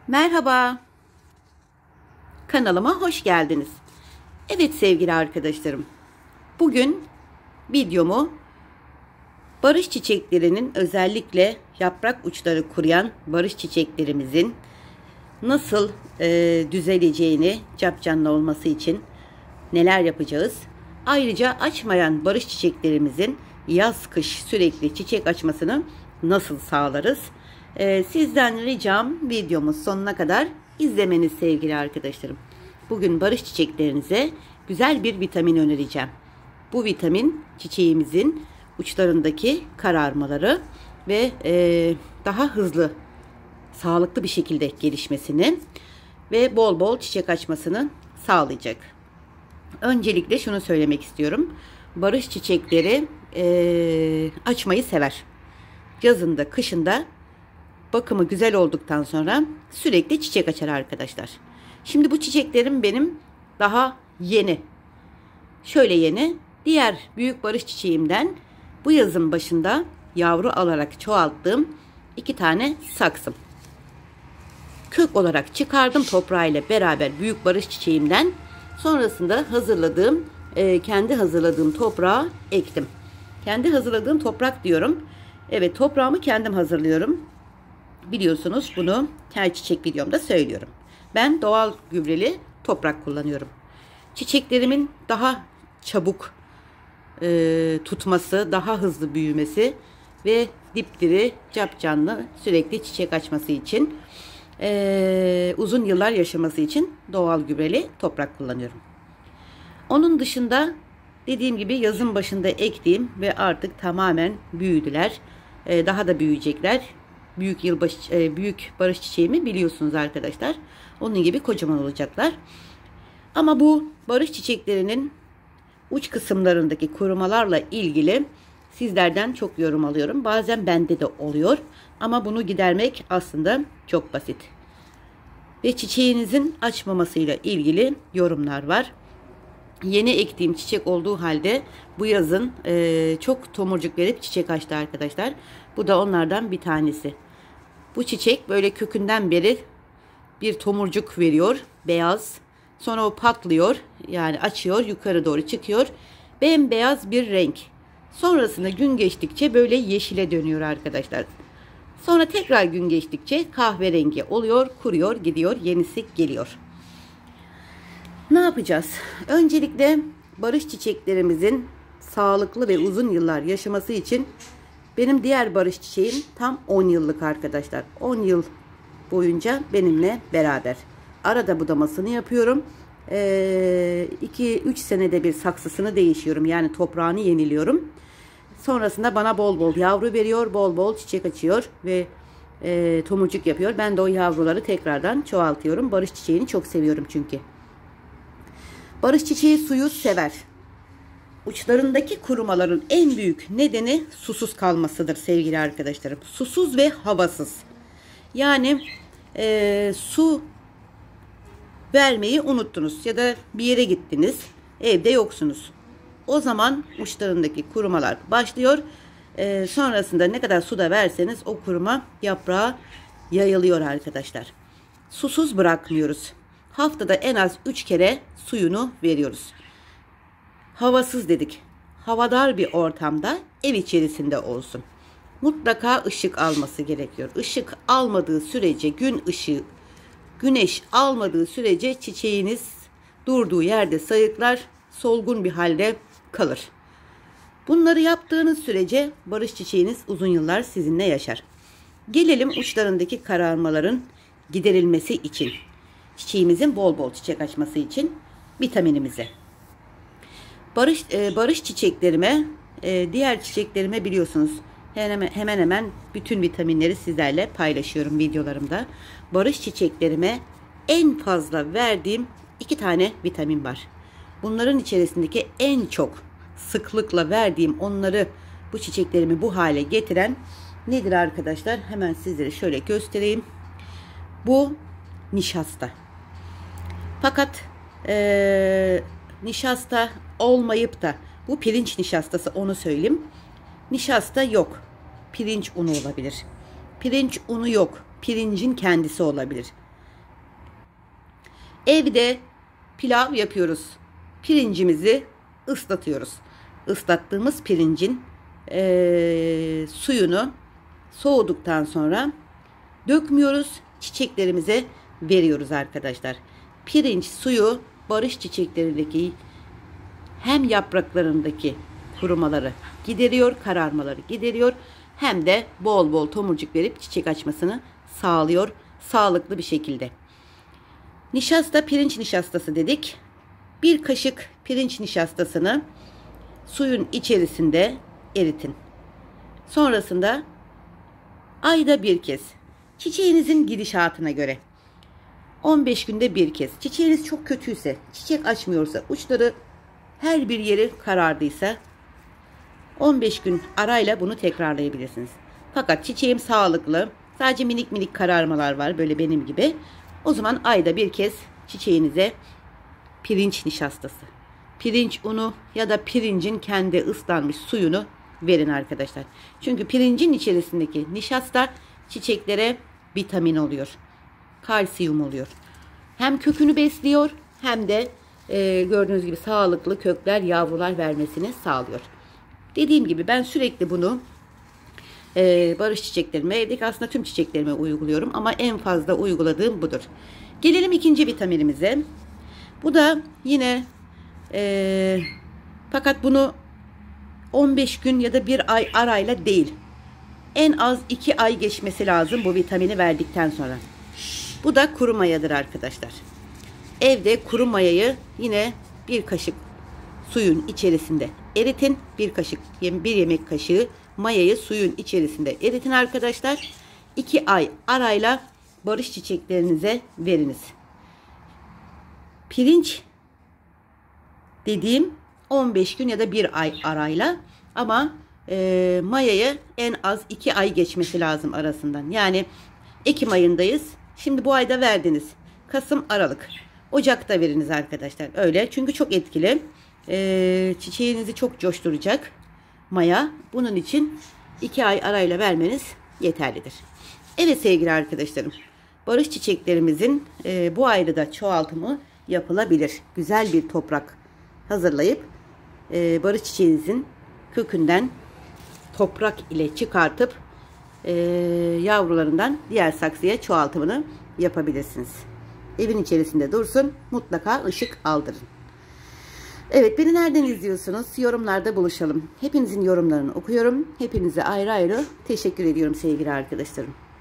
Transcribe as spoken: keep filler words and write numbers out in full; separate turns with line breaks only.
Merhaba, kanalıma hoş geldiniz. Evet sevgili arkadaşlarım, bugün videomu barış çiçeklerinin, özellikle yaprak uçları kuruyan barış çiçeklerimizin nasıl e, düzeleceğini, capcanlı olması için neler yapacağız. Ayrıca açmayan barış çiçeklerimizin yaz kış sürekli çiçek açmasını nasıl sağlarız? Ee, sizden ricam videomuz sonuna kadar izlemeniz sevgili arkadaşlarım. Bugün barış çiçeklerinize güzel bir vitamin önereceğim. Bu vitamin çiçeğimizin uçlarındaki kararmaları ve e, daha hızlı, sağlıklı bir şekilde gelişmesini ve bol bol çiçek açmasını sağlayacak. Öncelikle şunu söylemek istiyorum. Barış çiçekleri e, açmayı sever. Yazında, kışında bakımı güzel olduktan sonra sürekli çiçek açar arkadaşlar. Şimdi bu çiçeklerim benim daha yeni. Şöyle yeni. Diğer büyük barış çiçeğimden bu yazın başında yavru alarak çoğalttığım iki tane saksım. Kök olarak çıkardım toprağıyla beraber büyük barış çiçeğimden. Sonrasında hazırladığım, e, kendi hazırladığım toprağa ektim. Kendi hazırladığım toprak diyorum. Evet, toprağımı kendim hazırlıyorum. Biliyorsunuz bunu her çiçek videomda söylüyorum. Ben doğal gübreli toprak kullanıyorum. Çiçeklerimin daha çabuk e, tutması, daha hızlı büyümesi ve dipdiri, capcanlı, sürekli çiçek açması için, e, uzun yıllar yaşaması için doğal gübreli toprak kullanıyorum. Onun dışında dediğim gibi yazın başında ektiğim ve artık tamamen büyüdüler. E, daha da büyüyecekler. Büyük yılbaşı, büyük barış çiçeğimi biliyorsunuz arkadaşlar. Onun gibi kocaman olacaklar. Ama bu barış çiçeklerinin uç kısımlarındaki kurumalarla ilgili sizlerden çok yorum alıyorum. Bazen bende de oluyor. Ama bunu gidermek aslında çok basit. Ve çiçeğinizin açmamasıyla ilgili yorumlar var. Yeni ektiğim çiçek olduğu halde bu yazın e, çok tomurcuk verip çiçek açtı arkadaşlar. Bu da onlardan bir tanesi. Bu çiçek böyle kökünden beri bir tomurcuk veriyor, beyaz. Sonra o patlıyor, yani açıyor, yukarı doğru çıkıyor. Bembeyaz bir renk. Sonrasında gün geçtikçe böyle yeşile dönüyor arkadaşlar. Sonra tekrar gün geçtikçe kahverengi oluyor, kuruyor, gidiyor, yenisi geliyor. Ne yapacağız? Öncelikle barış çiçeklerimizin sağlıklı ve uzun yıllar yaşaması için benim diğer barış çiçeğim tam on yıllık arkadaşlar. on yıl boyunca benimle beraber. Arada budamasını yapıyorum. iki üç senede bir saksısını değişiyorum. Yani toprağını yeniliyorum. Sonrasında bana bol bol yavru veriyor. Bol bol çiçek açıyor ve e, tomurcuk yapıyor. Ben de o yavruları tekrardan çoğaltıyorum. Barış çiçeğini çok seviyorum çünkü. Barış çiçeği suyu sever. Uçlarındaki kurumaların en büyük nedeni susuz kalmasıdır sevgili arkadaşlarım. Susuz ve havasız. Yani e, su vermeyi unuttunuz ya da bir yere gittiniz, evde yoksunuz. O zaman uçlarındaki kurumalar başlıyor. E, sonrasında ne kadar su da verseniz o kuruma yaprağa yayılıyor arkadaşlar. Susuz bırakmıyoruz. Haftada en az üç kere suyunu veriyoruz. Havasız dedik. Havadar bir ortamda, ev içerisinde olsun. Mutlaka ışık alması gerekiyor. Işık almadığı sürece, gün ışığı, güneş almadığı sürece çiçeğiniz durduğu yerde sayıklar, solgun bir halde kalır. Bunları yaptığınız sürece barış çiçeğiniz uzun yıllar sizinle yaşar. Gelelim uçlarındaki kararmaların giderilmesi için, çiçeğimizin bol bol çiçek açması için vitaminimize. Barış, e, barış çiçeklerime, e, diğer çiçeklerime biliyorsunuz hemen, hemen hemen bütün vitaminleri sizlerle paylaşıyorum videolarımda. Barış çiçeklerime en fazla verdiğim iki tane vitamin var. Bunların içerisindeki en çok sıklıkla verdiğim, onları, bu çiçeklerimi bu hale getiren nedir arkadaşlar? Hemen sizlere şöyle göstereyim. Bu nişasta. Fakat e, nişasta olmayıp da bu pirinç nişastası, onu söyleyeyim. Nişasta yok. Pirinç unu olabilir. Pirinç unu yok. Pirincin kendisi olabilir. Evde pilav yapıyoruz. Pirincimizi ıslatıyoruz. Islattığımız pirincin e, suyunu soğuduktan sonra dökmüyoruz. Çiçeklerimize veriyoruz arkadaşlar. Pirinç suyu barış çiçeklerindeki hem yapraklarındaki kurumaları gideriyor, kararmaları gideriyor. Hem de bol bol tomurcuk verip çiçek açmasını sağlıyor sağlıklı bir şekilde. Nişasta, pirinç nişastası dedik. Bir kaşık pirinç nişastasını suyun içerisinde eritin. Sonrasında ayda bir kez, çiçeğinizin gidişatına göre on beş günde bir kez, çiçeğiniz çok kötüyse, çiçek açmıyorsa, uçları her bir yeri karardıysa on beş gün arayla bunu tekrarlayabilirsiniz. Fakat çiçeğim sağlıklı, sadece minik minik kararmalar var böyle benim gibi. O zaman ayda bir kez çiçeğinize pirinç nişastası, pirinç unu ya da pirincin kendi ıslanmış suyunu verin arkadaşlar. Çünkü pirincin içerisindeki nişasta çiçeklere vitamin oluyor. Kalsiyum oluyor. Hem kökünü besliyor hem de e, gördüğünüz gibi sağlıklı kökler, yavrular vermesini sağlıyor. Dediğim gibi ben sürekli bunu e, barış çiçeklerime, evdeki aslında tüm çiçeklerime uyguluyorum. Ama en fazla uyguladığım budur. Gelelim ikinci vitaminimize. Bu da yine e, fakat bunu on beş gün ya da bir ay arayla değil. En az iki ay geçmesi lazım bu vitamini verdikten sonra. Bu da kuru mayadır arkadaşlar. Evde kuru mayayı yine bir kaşık suyun içerisinde eritin. Bir kaşık, bir yemek kaşığı mayayı suyun içerisinde eritin arkadaşlar. iki ay arayla barış çiçeklerinize veriniz. Pirinç dediğim on beş gün ya da bir ay arayla, ama e, mayayı en az iki ay geçmesi lazım arasından. Yani Ekim ayındayız. Şimdi bu ayda verdiniz. Kasım, Aralık. Ocak'ta veriniz arkadaşlar. Öyle. Çünkü çok etkili. E, çiçeğinizi çok coşturacak maya. Bunun için iki ay arayla vermeniz yeterlidir. Evet sevgili arkadaşlarım. Barış çiçeklerimizin e, bu ayda da çoğaltımı yapılabilir. Güzel bir toprak hazırlayıp e, barış çiçeğinizin kökünden toprak ile çıkartıp e, yavrularından diğer saksıya çoğaltımını yapabilirsiniz. Evin içerisinde dursun. Mutlaka ışık aldırın. Evet, beni nereden izliyorsunuz? Yorumlarda buluşalım. Hepinizin yorumlarını okuyorum. Hepinize ayrı ayrı teşekkür ediyorum sevgili arkadaşlarım.